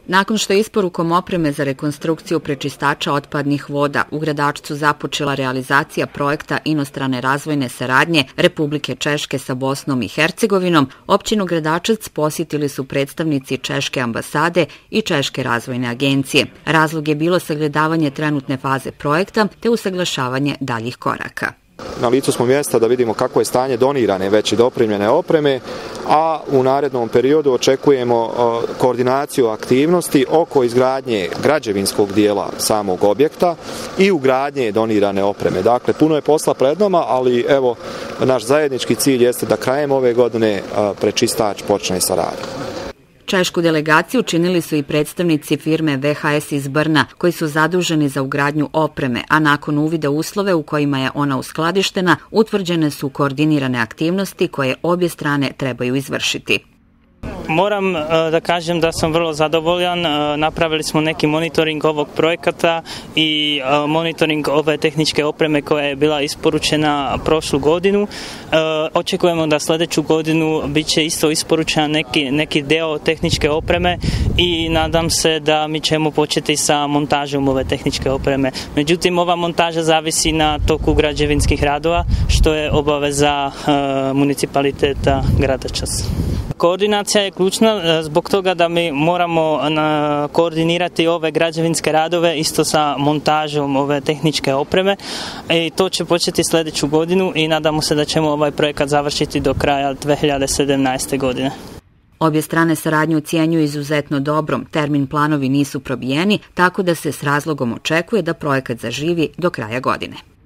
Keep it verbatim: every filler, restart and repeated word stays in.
Nakon što je isporukom opreme za rekonstrukciju prečistača otpadnih voda u Gradačcu započela realizacija projekta inostrane razvojne saradnje Republike Češke sa Bosnom i Hercegovinom, općinu Gradačac posjetili su predstavnici Češke ambasade i Češke razvojne agencije. Razlog je bilo sagledavanje trenutne faze projekta te usaglašavanje daljih koraka. Na licu smo mjesta da vidimo kako je stanje donirane već i dopremljene opreme, a u narednom periodu očekujemo koordinaciju aktivnosti oko izgradnje građevinskog dijela samog objekta i ugradnje donirane opreme. Dakle, puno je posla pred nama, ali evo, naš zajednički cilj jeste da krajem ove godine prečistač počne sa radom. Češku delegaciju činili su i predstavnici firme V H S iz Brna, koji su zaduženi za ugradnju opreme, a nakon uvida uslove u kojima je ona uskladištena, utvrđene su koordinirane aktivnosti koje obje strane trebaju izvršiti. Moram da kažem da sam vrlo zadovoljan. Napravili smo neki monitoring ovog projekata i monitoring ove tehničke opreme koja je bila isporučena prošlu godinu. Očekujemo da sljedeću godinu bit će isto isporučen neki, neki deo tehničke opreme i nadam se da mi ćemo početi sa montažom ove tehničke opreme. Međutim, ova montaža zavisi na toku građevinskih radova, što je obaveza municipaliteta Gradačac. Koordinacija je ključna zbog toga da mi moramo koordinirati ove građevinske radove isto sa montažom ove tehničke opreme i to će početi sljedeću godinu i nadamo se da ćemo ovaj projekat završiti do kraja dve hiljade sedamnaeste. godine. Obje strane saradnju ocjenjuju izuzetno dobrom, termin planovi nisu probijeni, tako da se s razlogom očekuje da projekat zaživi do kraja godine.